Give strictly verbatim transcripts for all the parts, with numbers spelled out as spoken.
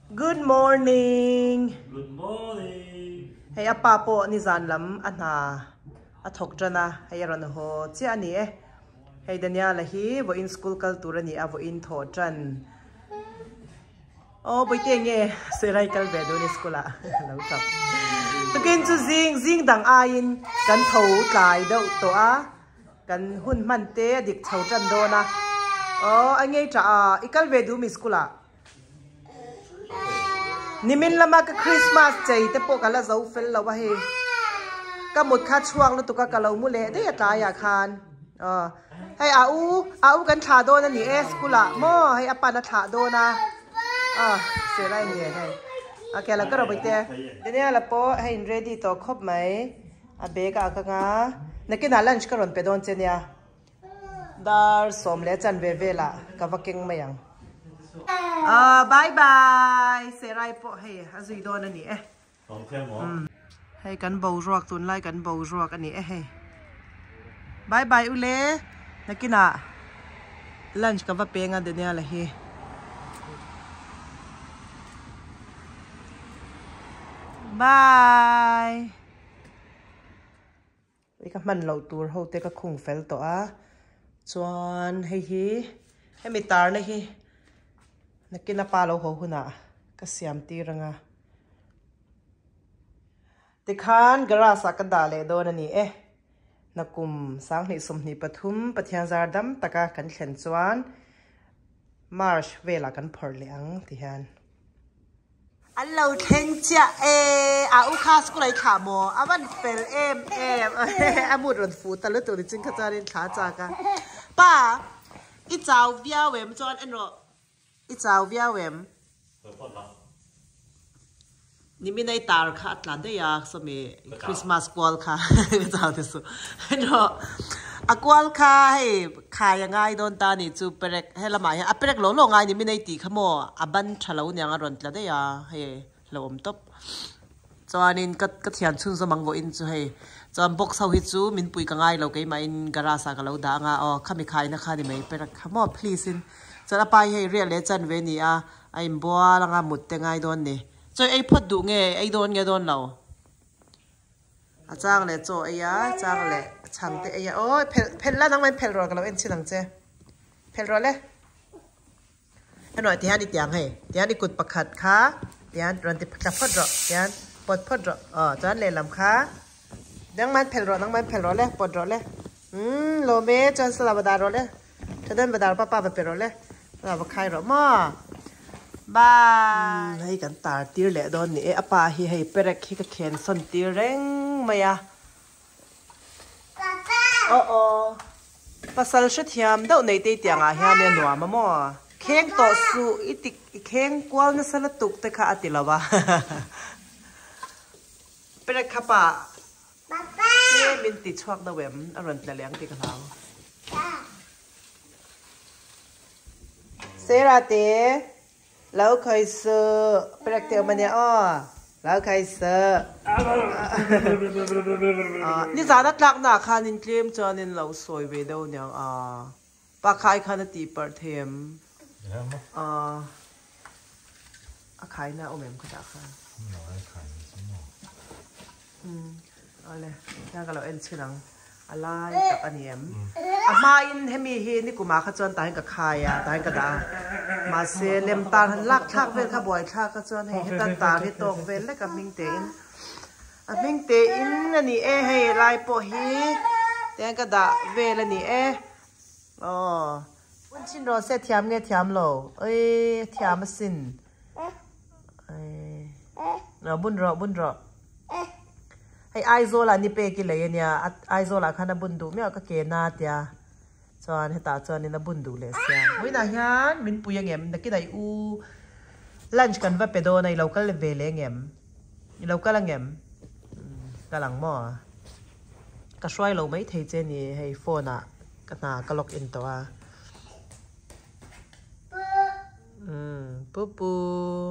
Good morning Good morning ให้อาป้าโปนิจานลำอันน่ะอัฐกจันนะให้รอนหัวเจ้านี่ให้เดียร์ละฮีว่าอินสกูลคัลตูร์นี่อ่ะว่าอินทอจันโอ้ไปเที่ยงเงี้ยเสร็จไรคัลเบดูนิสกุลละแล้วครับตุกินจูซิงซิงดังอายินกันทูตายเดาตัวกันหุ่นมันเตะดิกเฉาจันโดนะโอ้อันนี้จ้าอีคัลเบดูมิสกุลละนี่มินละมาก็คริสต์มาสใจแต่พวกกันละเจ้าเฟลละวะเฮก็หมดค่าช่วงแล้วตุกก็เรามุเล่ได้ยาตายาคานอ๋อให้อาอูอาอูกันถ่าโดนนี่เอสกุละโม่ให้อาปานะถ่าโดนะอ๋อเสียไรเนี่ยให้โอเคแล้วก็เราไปเตะเดี๋ยวนี้ละโป้ให้เรดี้ต่อครบไหมอาเบกอากงานักกินอาลันช์ก็รอนไปโดนเจเนียดาร์สมเลจันเวเวล่ะกับว่าเก่งไหมยังอ่าบายบายเสร็จไรโป้ให้อาซุยโดนนี่เอ๊ะของแค่หมอให้กันเบาจวกตุนไล่กันเบาจวกอันนี้เอ้ยบายบายอุเล่นักกินอ่ะลันช์กับว่าเปียงอันเดียวเลยเฮ้บายวิกับมันเราตัวเขาเตะก็คงเฟลตัวอ่ะจวนให้เฮ้ให้มีตาเลยเฮ้นักกินอ่ะปลาเราหัวหุ่นอ่ะก็เสียมตีรังอ่ะติคานกระสักกันดาเลโดนนี่เอ๊ะนักกุมสังนิสมนิปทุมปะเทียนจาร์ดัมตะกากันเขียนจวนมาร์ชเวลากันพอเลี้ยงที่ฮันอันเราเทนจ้าเออาอุคาสกุไลขาโมอาวันเฟลเอ็มเอ็มอามุดรอนฟูตะลุตัวนี้จึงขจารินขาจากกันป้าอีเจ้าวิอาเวมจวนอันโรอีเจ้าวิอาเวมนี่มีในตาร์ค่ะหลังได้ยากสมัยคริสต์มาสกวอลค่ะก็จะเอาที่สุดเนาะอากวอลค่ะให้ขายยังไงโดนตานี่จูเปรกให้ละหมาดอ่ะเปรกหลงหลงไงนี่มีในตีขโมอ่ะบันฉลาวเนี่ยงอร่อยแล้วได้ยาให้เราอมตบจวนนี้ก็ก็เทียนชุ่มสมังโวอินจูให้จวนบกเสาหิจูมินปุยกังไงเราเกี่ยมาอินกราสากเราด่างอ่ะอ๋อข้าไม่ขายนะคะนี่ไม่เปรกขโม please จะเอาไปให้เรียนเลจันเวนี่อ่ะไอ้บัวละงาหมดแต่ไงโดนนี่จอยไอ้พอดูไงไอ้โดนไงโดนเราอาจารย์เลยจอยยะจางเลยช่างเตะยะโอ้ยเพลเพลแล้วนั่งไม่เพลรอกันเราเอ็นชิลังเจเพลรอเลยให้หน่อยที่ฮันดิเตียงให้ที่ฮันดิกุดประคัดค่ะที่ฮันรันติจะพอดรอที่ฮันปดพอดรออ๋อจานเลยลำค่ะนั่งมันเพลรอนั่งมันเพลรอเลยปดรอเลยอืมโลเมจานสลับบดารอเลยถ้าเดินบดารป้าป้าไปเปรอเลยสลับใครรอมั่วบายให้กันตาตีร์เละโดนนี่เออป้าให้ให้เปรกให้กับเขียนส่วนตีร์เร่งไหมอะโอ้โอ้ภาษาชุดยามเดาในตีเตียงอ่ะเฮียเนี่ยหนัวมาหม้อเข่งต่อสู้อีติเข่งกวาลนั่นสลัดตุกแต่ข้าอติละวะเปรกข้าป้าเจ้บินติดชวกดาวเวมอร่อยเลี้ยงตีกันแล้วเซราเต้แล้วเคยเสือเปรกเตียวมันเนี่ยอ้อแล้วเคยเสือนี่สาดัดลักหนักคันนินเคลมจอนินเราสวยเวดเนี่ยอ่าปากขายคันตีเปิดเทมอ่าขายน่าโอเมมก็ได้ค่ะอืมเอาเลยน่าก็เราเอ็นชื่อหนังอะไรกับอันนี้อ่ะมาอินให้มีเฮนี่กูมาขจรตายกับใครอ่ะตายกับดามาเซเลมตาหันลักทักเวรข้าบ่อยทักขจรให้ตันตาให้ตกเวรแล้วกับมิงเตอินอ่ะมิงเตอินอันนี้เอให้ลายโปฮีแต่กับดาเวรนี่เออ๋อวันชินรอเสถียมเงี้ยเถียมโลเอ้ยเถียมสินเอ้ยเราบุญรอบุญรอไอโซลานี่เปกิเลยเนี่ยไอโซลาขันบุญดูไม่เอาก็เกนาเตียจวนให้ตาจวนนี่นะบุญดูเลยเสียวินาฮันมินปุยงเอ็มนักกินไออูลันช์กันว่าเปโดในเราก็เลยเวลเอ็มเราก็ลังเอ็มกำลังหม้อก็ช่วยเราไม่เทเจนี่ให้โฟนอ่ะก็น่าก็ล็อกอินตัวอืมปุ๊บปุ๊บ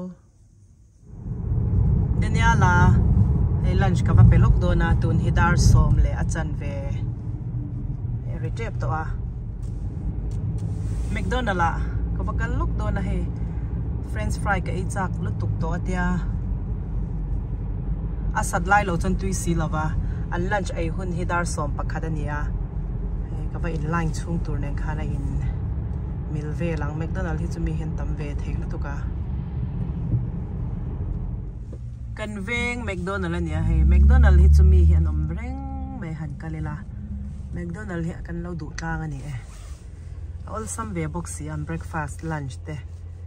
เดี๋ยวนี้ล่ะให้ลันช์กับว่าไปล็อกโดนาตุนฮิดาร์สอมเลยอาจารย์เวรีเจ็บตัวแมคโดนัลล์ก็ว่ากันล็อกโดนาให้ French fry ka ichak lu tuk to atia asad lai lo chon tui si lova an lunch ai hun hidar som pakhadania ka va in line chung tur nen khana in milve lang McDonald hi chumi hen tam ve thek la tuka kan veng McDonald ania he McDonald hi chumi hi an om reng me han kalila McDonald hi kan lo du tlang ani e all some ve box am breakfast lunch te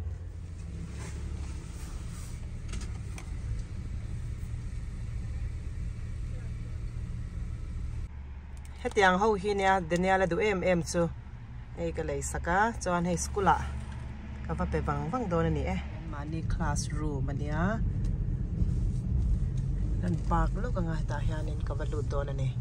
hetiang ho hi nia denia la du em em chu ei ka lei saka chuan hei skula ka va pe wang wang don ani e mani classroom ania kan park lo ka nga ta hianin ka va lu don ani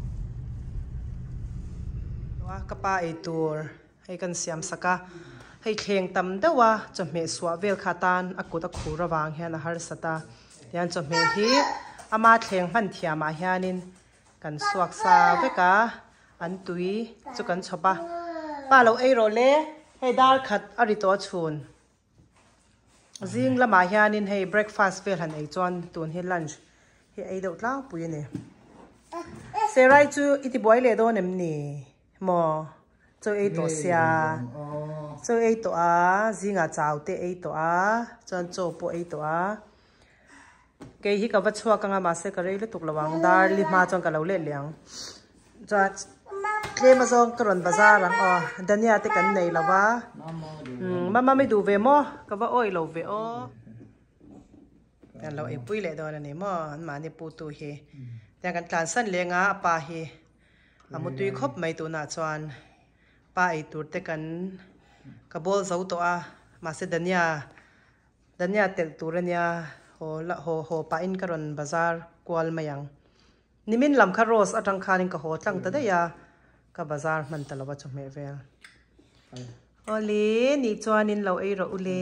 wa ka pa ei tur hei kan siam saka hei thleng tam dawa chome suwa vel khatan akut a khura wang hian a har sata tian chome hi ama thleng han thiama hianin kan suak sa veka an tui chu kan chopa pa lo ei ro le hei dal khat ari to chhun zing lama hianin hei breakfast vel han ei chuan tun hi lunch hi ei do tlang pui ne serai chu iti boy le do nem ni mo chu ei to sia chu ei to a zinga chaute ei to a chuan cho po ei to a ke hi ka va chhuwa ka nga ma se ka rei le tuk lawang dar li ma chong ka lo le liang cha klema zong karon bazar ang o dania te kan nei lawa mama me du ve mo ka va oi lo ve o kan lo ei pui le do na ni mo an ma ni pu tu hi ta kan tlan san le nga pa hi amu tui khop mai tu na chuan pa ei tur te kan ka bol zo to a ma se dania dania tel turania ho la ho ho pa in karon bazar kwal mayang nimin lam kha rose atang khanin ka ho tlang ta da ya ka bazar man talawa chome vel oli ni chuanin lo ei ro ule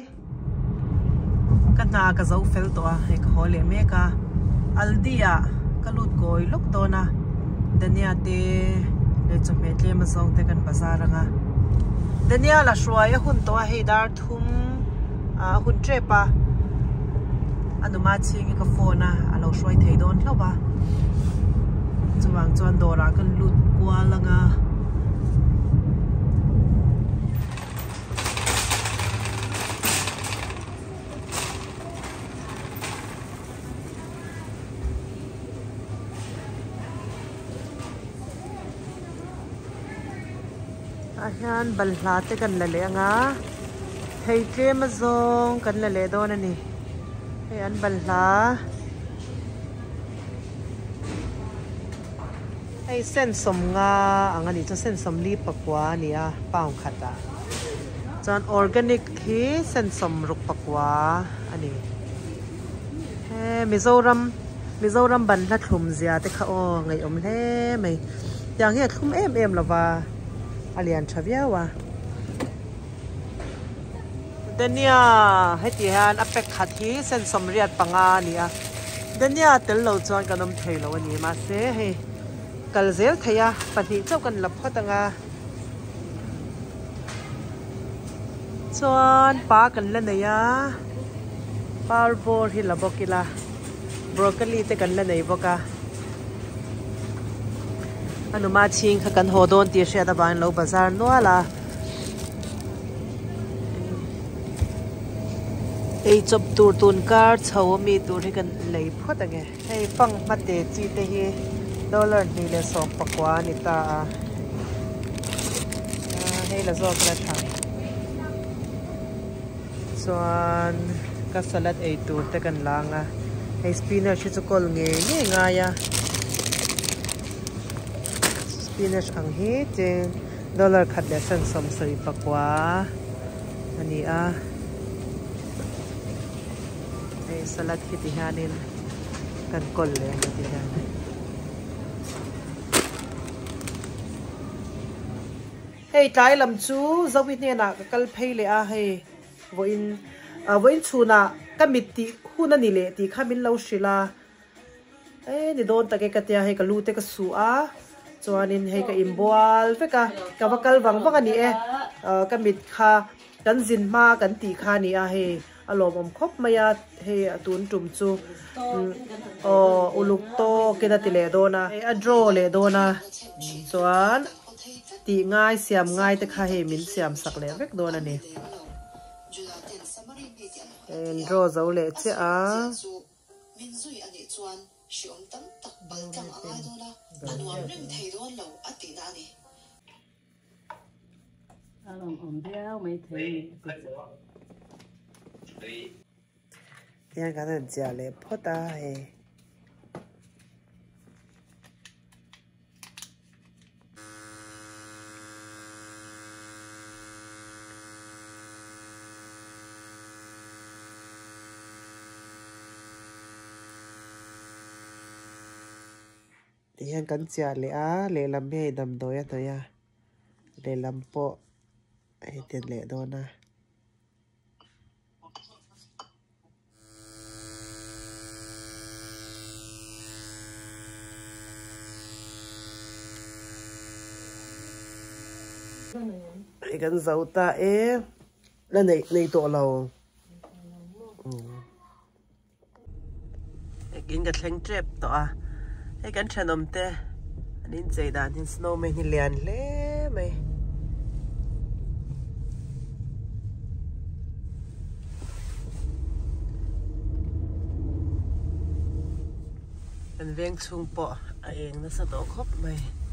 ka na ka zo fel to a he ka hole me ka aldia ka lut koi lok to na dania te le chome tle ma zo te kan bazar anga dania la shwaya hun to he dar thum a hun trepa anuma chingi ka phone a alo shwai thei don lo ba chuwang chuan dora kan lut kwa langa ahian balhla te kan la le anga thei tle ma zong kan la le don ani hei an balhla hei sen som nga angani chu sen som li pakwa nia paung khata chan organic hi sen som ruk pakwa ani he mizoram mizoram balhla thlum zia te kha o ngai om hle mai yang hi thlum em em lawa alian thaviawa dania heti han apek khat hi sen som riat panga nia dania tel lo chuan kanom thei lo ani ma se he kalzel thaya pani chau kan lap khatanga chuan pa kan la neya parbor hi labokila broccoli te kan la nei boka anuma ching kha kan hodon ti sha da ban lo bazar noala ei chop tur tun kar chho mi tur hi kan lei photange hei pang mate chi te hi dollar ni le som pakwa ni ta a hei la zo kra thang chuan ka salad ei tur te kan langa hei spinach chu kol nge nge nga ya spinach ang hi te dollar khat le san som sari pakwa ani a hei salad hi ti hanin kan kol le ti han hei tai lam chu zawit ne na kal phei le a hei voin voin chuna kamiti huna ni le ti khamin lo shila e ni don ta ke katia hei kalu te ka su a chuanin hei ka imboal feka ka wakal wang wang ani e kamit kha kan zin ma kan ti kha ni a hei alom om khop maya he atun tum chu o uluk to keda tile dona a draw le dona chuan ti ngai siam ngai te kha he min siam sak le vek dona ni en draw zo le che a min zui ani chuan shiom tam tak bal kam a dona anwam rem thei don lo atina ni alom om biao mai thei yang cái này chả lẽ phốt ta hè yang kan chả lẽ á lẽ làm gì nằm đôi à thôi à lẽ làm po hay tiền lẽ đó na cái gần dấu ta é là này này tổ lầu cái cái thằng trep to à cái cái chân ông te anh in dây đàn in snowman in liền lẽ mày anh veng chung po anh nó sẽ tổ khóc mày